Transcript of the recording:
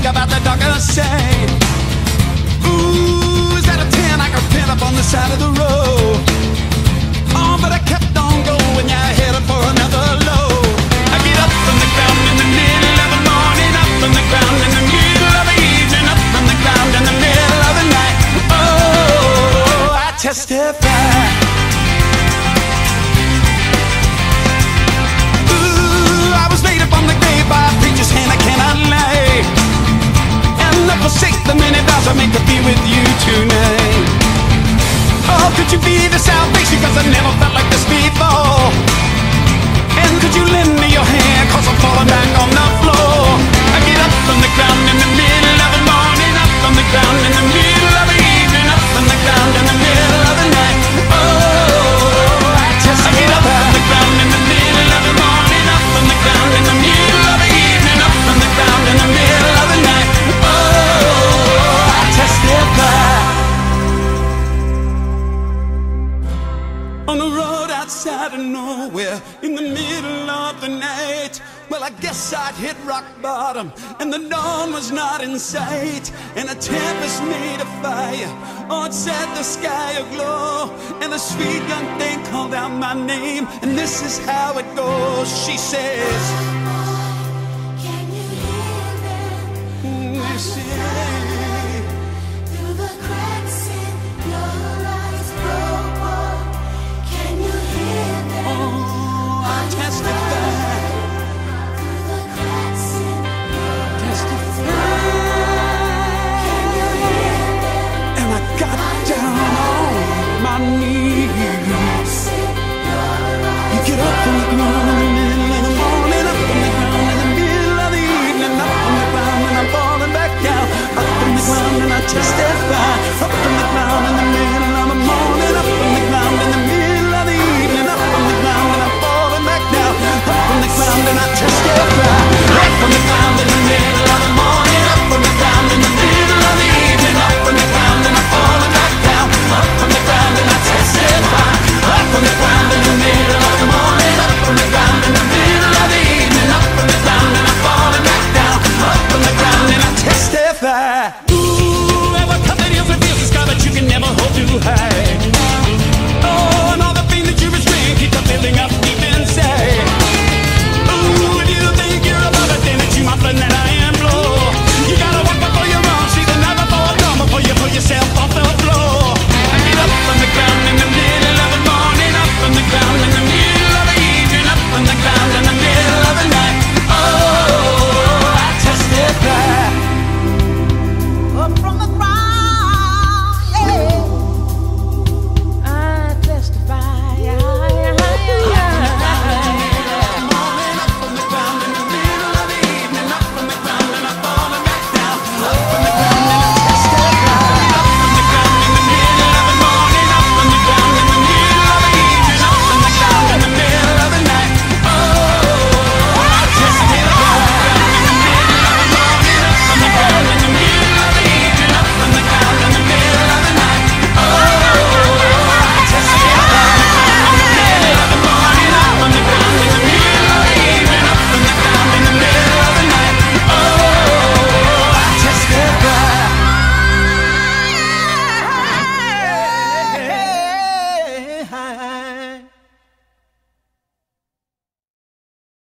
about the darker side. Ooh, is that a 10 I could pin up on the side of the road? Oh, but I kept on going, yeah, headed for another low. I get up from the ground in the middle of the morning, up from the ground in the middle of the evening, up from the ground in the middle of the night. Oh, I testify. Ooh, I was laid upon the grave by a preacher's hand, I cannot lie. And I forsake the many vows I make to be with you tonight. Oh, could you be the salvation, cause I never felt like this before. And could you lend me your hand, cause I'm falling back on the floor. I get up from the ground in the middle of the morning, up from the ground in the middle of the evening, up from the ground in the middle of the night. Oh, I get up from the ground in the middle of the morning, up from the ground in the middle of the evening, up from the ground in the middle of the night. Oh, I testify. On the road outside of nowhere, in the middle of the night. Well, I guess I'd hit rock bottom, and the dawn was not in sight. And a tempest made a fire, oh, it set the sky aglow. And the sweet young thing called out my name, and this is how it goes. She says,